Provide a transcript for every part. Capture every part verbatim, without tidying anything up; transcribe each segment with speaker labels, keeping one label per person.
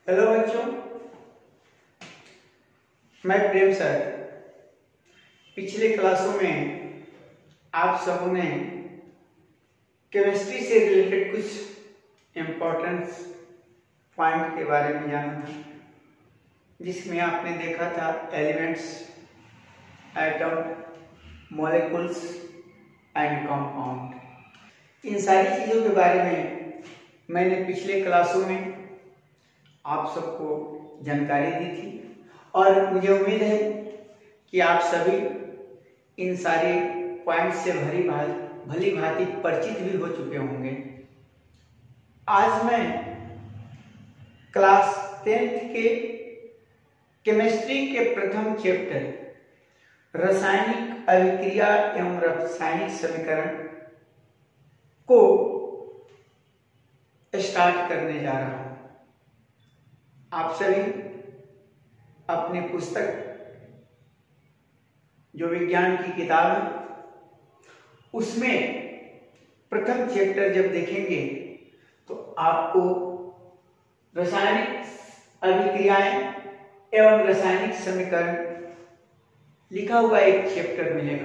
Speaker 1: Hello बच्चों, मैं प्रेम sir. पिछले क्लासों में आप सबों ने केमिस्ट्री से रिलेटेड कुछ इम्पोर्टेंट पॉइंट के बारे में जाना था, जिसमें आपने देखा था elements, atom, molecules and compound. इन सारी चीज़ों के बारे में मैंने पिछले क्लासों में आप सबको जानकारी दी थी और मुझे उम्मीद है कि आप सभी इन सारे पॉइंट से भली भांति भली भांति परिचित भी हो चुके होंगे। आज मैं क्लास टेंथ के केमिस्ट्री के प्रथम चैप्टर रासायनिक अभिक्रिया एवं रासायनिक समीकरण को स्टार्ट करने जा रहा हूं। आप सभी अपनी पुस्तक जो विज्ञान की किताब है उसमें प्रथम चैप्टर जब देखेंगे तो आपको रासायनिक अभिक्रियाएं एवं रासायनिक समीकरण लिखा हुआ एक चैप्टर मिलेगा।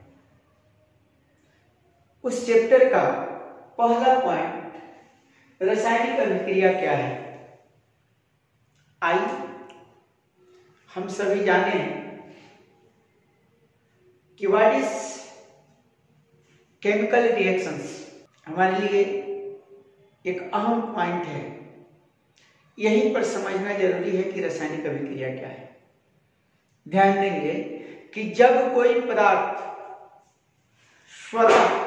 Speaker 1: उस चैप्टर का पहला पॉइंट रासायनिक अभिक्रिया क्या है। आइए हम सभी जाने कि व्हाट इज केमिकल रिएक्शंस। हमारे लिए एक अहम पॉइंट है, यहीं पर समझना जरूरी है कि रासायनिक अभिक्रिया क्या है। ध्यान देंगे कि जब कोई पदार्थ स्वतः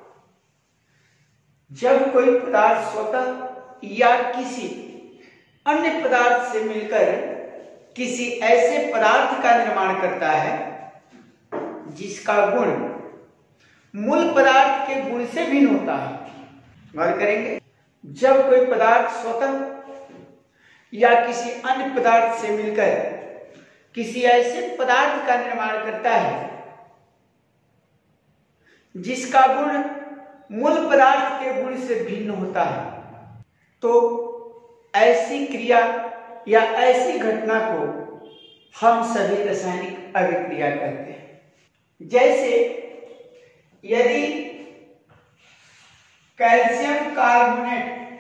Speaker 1: जब कोई पदार्थ स्वतः या किसी अन्य पदार्थ से मिलकर किसी ऐसे पदार्थ का निर्माण करता है जिसका गुण मूल पदार्थ के गुण से भिन्न होता है। गौर करेंगे, जब कोई पदार्थ स्वतः या किसी अन्य पदार्थ से मिलकर किसी ऐसे पदार्थ का निर्माण करता है जिसका गुण मूल पदार्थ के गुण से भिन्न होता है, तो ऐसी क्रिया या ऐसी घटना को हम सभी रासायनिक अभिक्रिया कहते हैं। जैसे यदि कैल्शियम कार्बोनेट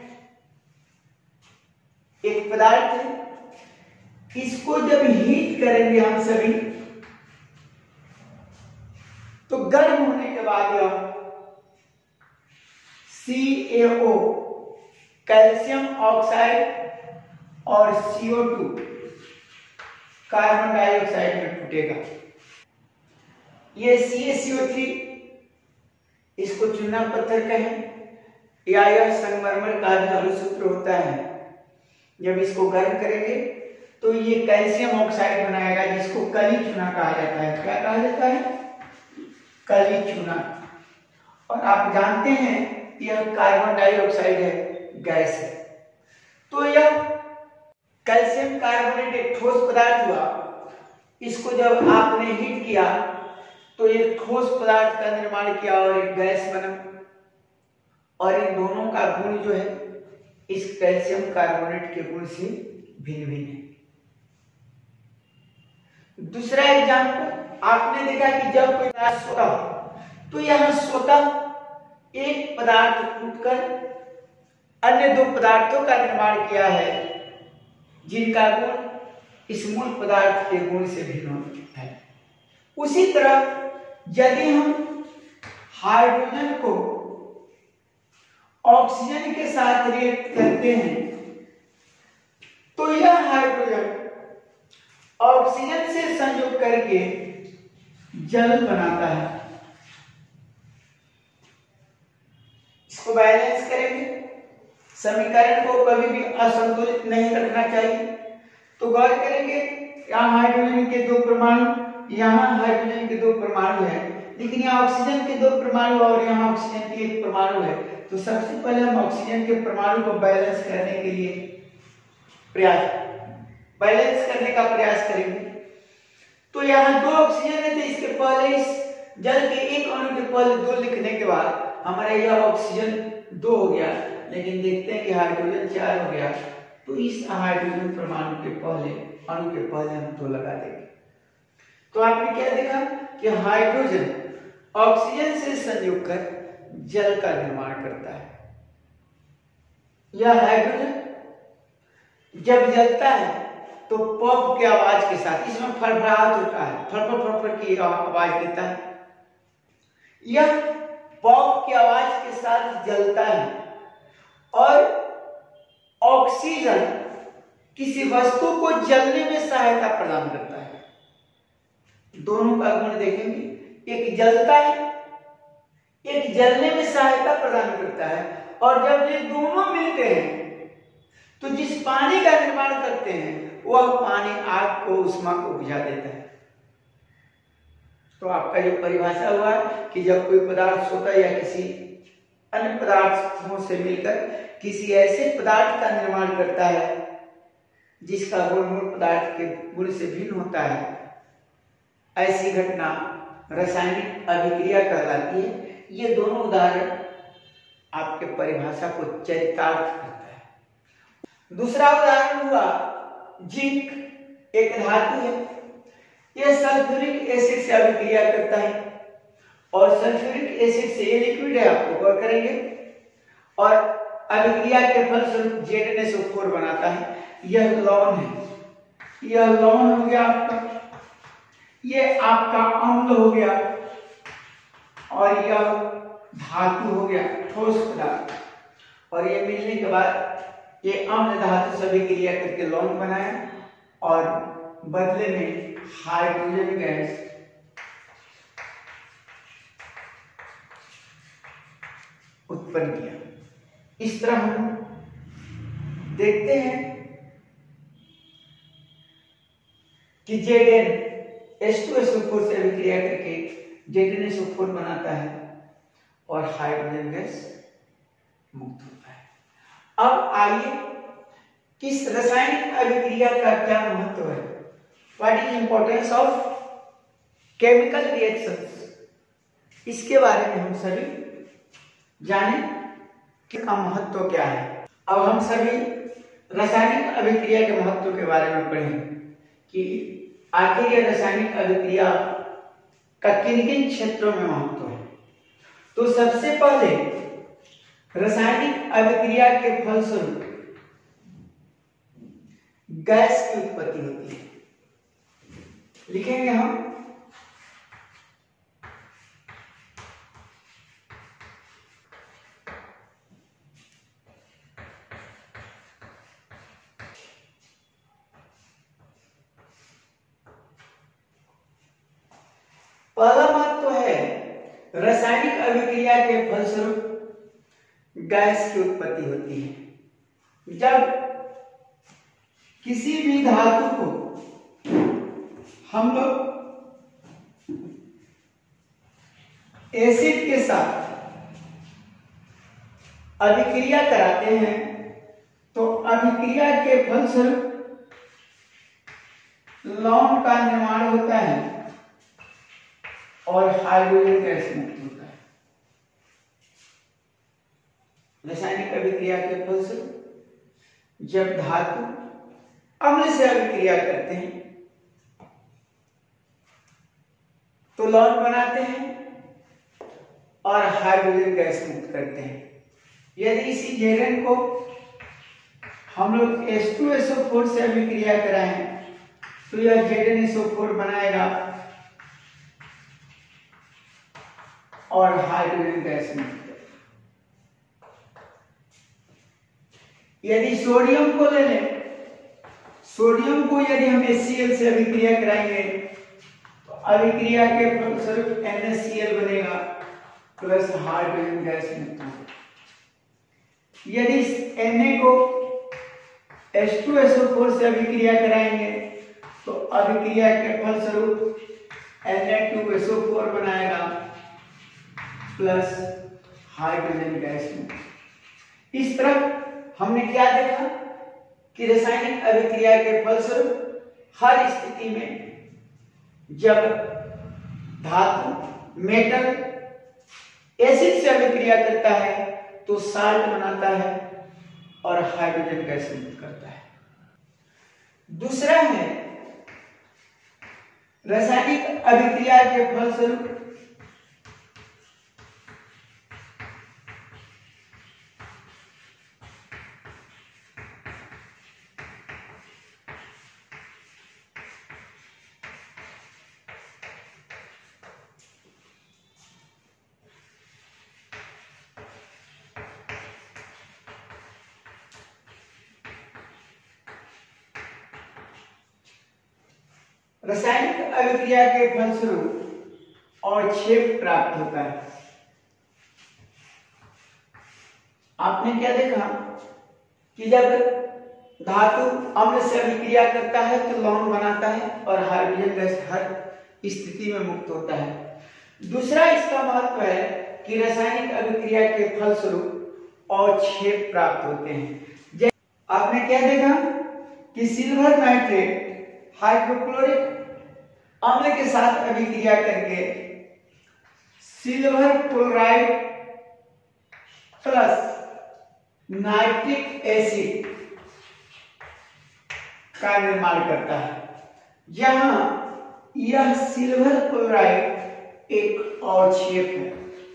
Speaker 1: एक पदार्थ है, इसको जब हीट करेंगे हम सभी तो गर्म होने के बाद यह सी ए ओ कैल्शियम ऑक्साइड और C O two carbon dioxide में टूटेगा। ये सी ए सी ओ थ्री, इसको चूना पत्थर कहें या यह संगमरमर का धातु सूत्र होता है। जब इसको गर्म करेंगे तो ये कैल्शियम ऑक्साइड बनाएगा, जिसको कली चूना कहा जाता है। क्या कहा जाता है? कली चूना। और आप जानते हैं यह कार्बन डाइऑक्साइड है, गैस है। तो यह कैल्शियम कार्बोनेट एक ठोस पदार्थ हुआ, इसको जब आपने हीट किया तो एक ठोस पदार्थ का निर्माण किया और एक गैस बना, और इन दोनों का गुण जो है इस कैल्शियम कार्बोनेट के गुण से भिन्न भिन्न है। दूसरा एग्जाम्पल, आपने देखा कि जब कोई पदार्थ स्वतः तो यह स्वतः एक पदार्थ टूटकर अन्य दो पदार्थों का निर्माण किया है जिनका गुण इस मूल पदार्थ के गुण से भिन्न है। उसी तरह यदि हम हाइड्रोजन को ऑक्सीजन के साथ रिएक्ट करते हैं तो यह हाइड्रोजन ऑक्सीजन से संयोग करके जल बनाता है। इसको बैलेंस करेंगे, समीकरण को कभी भी असंतुलित नहीं रखना चाहिए। तो गौर करेंगे, यहाँ हाइड्रोजन के दो परमाणु, यहाँ हाइड्रोजन के दो परमाणु है, लेकिन यहाँ ऑक्सीजन के दो परमाणु और यहाँ ऑक्सीजन की एक परमाणु है। तो सबसे पहले हम ऑक्सीजन के परमाणु को बैलेंस करने के लिए प्रयास बैलेंस करने का प्रयास करेंगे। तो यहाँ दो ऑक्सीजन है, तो इसके पहले इस जल के एक अणु के पहले दो लिखने के बाद हमारा यह ऑक्सीजन दो हो गया, लेकिन देखते हैं कि हाइड्रोजन चार हो गया। तो इस हाइड्रोजन परमाणु के पहले अणु के पहले हम दो लगा देंगे। तो आपने क्या देखा कि हाइड्रोजन ऑक्सीजन से संयोग कर जल का निर्माण करता है। यह हाइड्रोजन जब जलता है तो पॉप की आवाज के साथ इसमें फड़फड़ाहट होता है, फड़फड़ फड़फड़ की आवाज देता है। यह पॉप की आवाज के साथ जलता है और ऑक्सीजन किसी वस्तु को जलने में सहायता प्रदान करता है। दोनों का गुण देखेंगे, एक जलता है, एक जलने में सहायता प्रदान करता है। और जब ये दोनों मिलते हैं तो जिस पानी का निर्माण करते हैं वह पानी आग को, उष्मा को बुझा देता है। तो आपका जो परिभाषा हुआ कि जब कोई पदार्थ सोता या किसी अन्य पदार्थों से मिलकर किसी ऐसे पदार्थ का निर्माण करता है जिसका गुण मूल पदार्थ के गुण से भिन्न होता है, ऐसी घटना रासायनिक अभिक्रिया कहलाती है। ये दोनों उदाहरण आपके परिभाषा को चरितार्थ करता है। दूसरा उदाहरण हुआ जिंक, एक धातु है। यह सल्फ्यूरिक एसिड से अभिक्रिया करता है और सल्फ्यूरिक एसिड से, ये लिक्विड है, आपको गौर करेंगे, और अभिक्रिया के फलस्वरूप Z N S O four बनाता है। यह लवण है, यह लवण हो गया आपका, ये आपका अम्ल हो गया और यह धातु हो गया, ठोस पदार्थ। और ये मिलने के बाद ये अम्ल धातु से अभिक्रिया करके लवण बनाया और बदले में हाइड्रोजन गैस उत्पन्न किया। इस तरह हम देखते हैं कि Z N H two S O four से अभिक्रिया करके Z N S O four बनाता है और हाइड्रोजन गैस मुक्त होता है। अब आइए किस रासायनिक अभिक्रिया का क्या महत्व है, what is importance of chemical reactions, इसके बारे में हम सभी जाने का महत्व क्या है। अब हम सभी रासायनिक अभिक्रिया के महत्व के बारे में पढ़ेंगे कि आखिर यह रासायनिक अभिक्रिया का किन किन क्षेत्रों में महत्व है। तो सबसे पहले रासायनिक अभिक्रिया के फलस्वरूप गैस की उत्पत्ति होती है। लिखेंगे हम पहला महत्व है रासायनिक अभिक्रिया के फलस्वरूप गैस की उत्पत्ति होती है। जब किसी भी धातु को हम लोग एसिड के साथ अभिक्रिया कराते हैं तो अभिक्रिया के फलस्वरूप लवण का निर्माण होता है और हाइड्रोजन गैस मुक्त होता है। रासायनिक अभिक्रिया के फलस्वरूप जब धातु अम्ल से अभिक्रिया करते हैं तो लवण बनाते हैं और हाइड्रोजन गैस मुक्त करते हैं। यदि इसी जेड एन को हम लोग H two S O four से अभिक्रिया कराएं तो यह Z N S O four बनाएगा और हाइड्रोजन गैस मुक्त करेगा। यदि सोडियम को ले लें, सोडियम को यदि हम एच सी एल से अभिक्रिया कराएंगे तो अभिक्रिया के फलस्वरूप एन एच सी एल बनेगा प्लस हाइड्रोजन गैस मुक्त होगा। यदि Na को H two S O four से अभिक्रिया कराएंगे तो अभिक्रिया के फलस्वरूप N A two S O four बनाएगा प्लस हाइड्रोजन गैस मुक्त। इस तरह हमने क्या देखा कि रासायनिक अभिक्रिया के फलस्वरूप हर स्थिति में जब धातु मेटल एसिड से अभिक्रिया करता है तो साल्ट बनाता है और हाइड्रोजन गैस मुक्त करता है। दूसरा है रासायनिक अभिक्रिया के फलस्वरूप रासायनिक अभिक्रिया के फलस्वरूप अवक्षेप प्राप्त होता है। आपने क्या देखा कि जब धातु अम्ल से अभिक्रिया करता है तो लवण बनाता है और हाइड्रोजन गैस हर स्थिति में मुक्त होता है। दूसरा इसका महत्व है कि रासायनिक अभिक्रिया के फलस्वरूप अवक्षेप प्राप्त होते हैं। आपने क्या देखा कि सिल्वर नाइट्रेट हाइड्रोक्लोरिक अम्ल के साथ अभिक्रिया करके silver chloride plus nitric acid का निर्माण करता है। यहां यह सिल्वर क्लोराइड एक अवक्षेप है।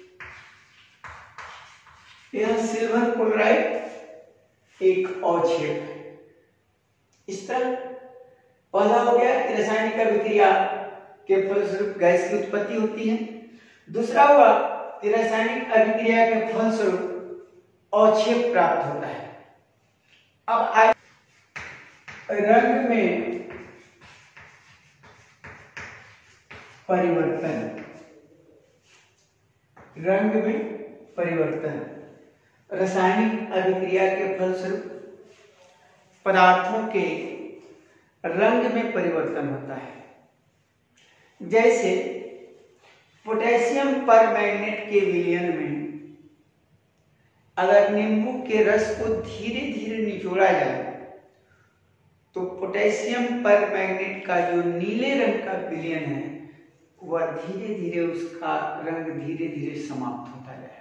Speaker 1: यह सिल्वर क्लोराइड एक अवक्षेप है। इस तरह पहला हो गया कि रासायनिक अभिक्रिया के फलस्वरूप गैस की उत्पत्ति होती है। दूसरा हुआ कि रासायनिक अभिक्रिया के फलस्वरूप अवक्षेप प्राप्त होता है। अब आइए रंग में परिवर्तन। रंग में परिवर्तन रासायनिक अभिक्रिया के फलस्वरूप पदार्थों के रंग में परिवर्तन होता है। जैसे पोटेशियम परमैंगनेट के विलयन में अगर नींबू के रस को धीरे धीरे निचोड़ा जाए तो पोटेशियम परमैंगनेट का जो नीले रंग का विलयन है वह धीरे धीरे उसका रंग धीरे धीरे समाप्त होता जाएगा।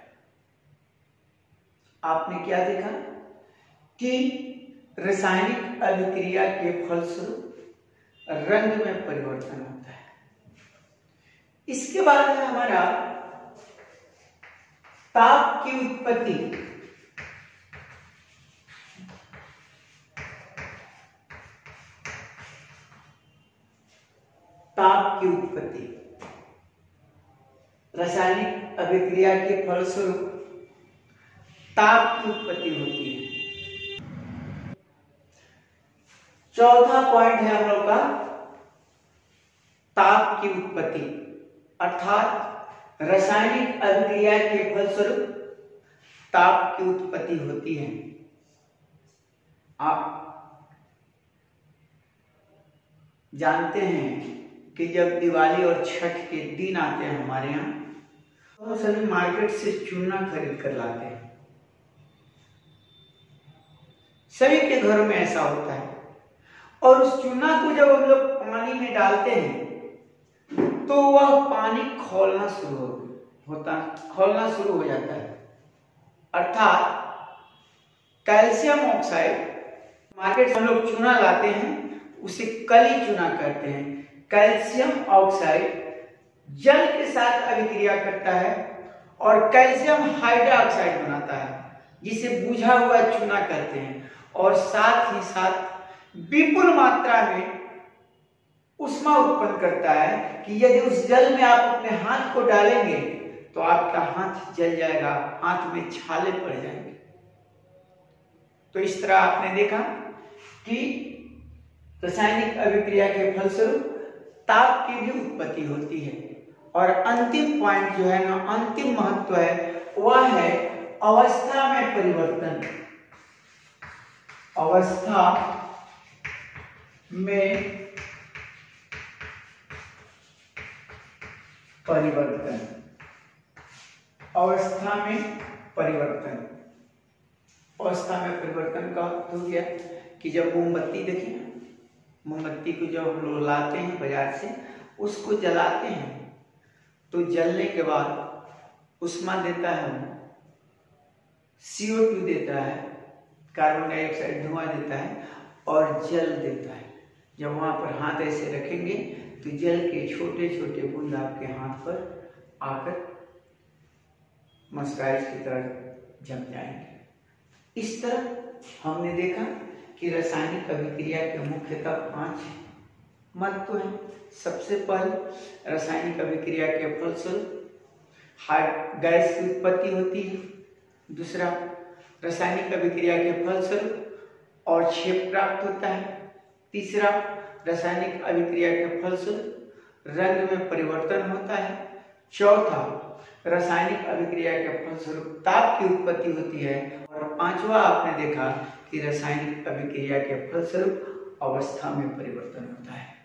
Speaker 1: आपने क्या देखा कि रासायनिक अभिक्रिया के फलस्वरूप रंग में परिवर्तन होता है। इसके बाद है हमारा ताप की उत्पत्ति। ताप की उत्पत्ति रासायनिक अभिक्रिया के फलस्वरूप ताप की उत्पत्ति होती है। चौथा पॉइंट है हम लोग का ताप की उत्पत्ति, अर्थात रासायनिक अभिक्रिया के फलस्वरूप ताप की उत्पत्ति होती है। आप जानते हैं कि जब दिवाली और छठ के दिन आते हैं हमारे यहाँ तो सभी मार्केट से चूना खरीद कर लाते हैं। सभी के घरों में ऐसा होता है और उस चूना को जब हम लोग पानी में डालते हैं तो वह पानी खौलना शुरू होता खौलना शुरू हो जाता है। अर्थात कैल्शियम ऑक्साइड, मार्केट से हम लोग चूना लाते हैं उसे कली चूना कहते हैं। कैल्शियम ऑक्साइड जल के साथ अभिक्रिया करता है और कैल्शियम हाइड्रोक्साइड बनाता है जिसे बुझा हुआ चूना कहते हैं, और साथ ही साथ विपुल मात्रा में उष्मा उत्पन्न करता है कि यदि उस जल में आप अपने हाथ को डालेंगे तो आपका हाथ जल जाएगा, हाथ में छाले पड़ जाएंगे। तो इस तरह आपने देखा कि रासायनिक अभिक्रिया के फलस्वरूप ताप की भी उत्पत्ति होती है। और अंतिम पॉइंट जो है ना, अंतिम महत्व है वह है अवस्था में परिवर्तन। अवस्था में परिवर्तन। अवस्था में परिवर्तन अवस्था में परिवर्तन का अर्थ हो गया कि जब मोमबत्ती देखिए, मोमबत्ती को जब हम लोग लाते हैं बाजार से, उसको जलाते हैं तो जलने के बाद उष्मा देता है, सी ओ टू देता है, कार्बन डाइऑक्साइड धुआं देता है और जल देता है। जब वहां पर हाथ ऐसे रखेंगे तो जल के छोटे छोटे बूंद आपके हाथ पर आकर मसाज की तरह जम जाएंगे। इस तरह हमने देखा कि रासायनिक अभिक्रिया के मुख्यतः पांच महत्व हैं। सबसे पहले रासायनिक अभिक्रिया के फलस्वरूप गैस की उत्पत्ति होती है। दूसरा, रासायनिक अभिक्रिया के फलस्वरूप और क्षेप प्राप्त होता है। तीसरा, रासायनिक अभिक्रिया के फलस्वरूप रंग में परिवर्तन होता है। चौथा, रासायनिक अभिक्रिया के फलस्वरूप ताप की उत्पत्ति होती है। और पांचवा, आपने देखा कि रासायनिक अभिक्रिया के फलस्वरूप अवस्था में परिवर्तन होता है।